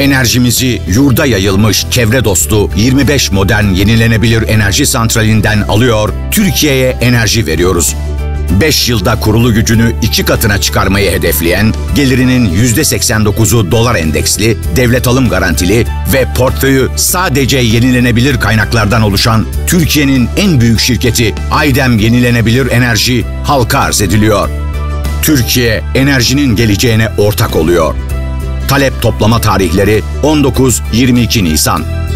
Enerjimizi yurda yayılmış çevre dostu 25 modern yenilenebilir enerji santralinden alıyor, Türkiye'ye enerji veriyoruz. 5 yılda kurulu gücünü 2 katına çıkarmayı hedefleyen, gelirinin %89'u dolar endeksli, devlet alım garantili ve portföyü sadece yenilenebilir kaynaklardan oluşan Türkiye'nin en büyük şirketi Aydem Yenilenebilir Enerji halka arz ediliyor. Türkiye, enerjinin geleceğine ortak oluyor. Talep toplama tarihleri 19-22 Nisan.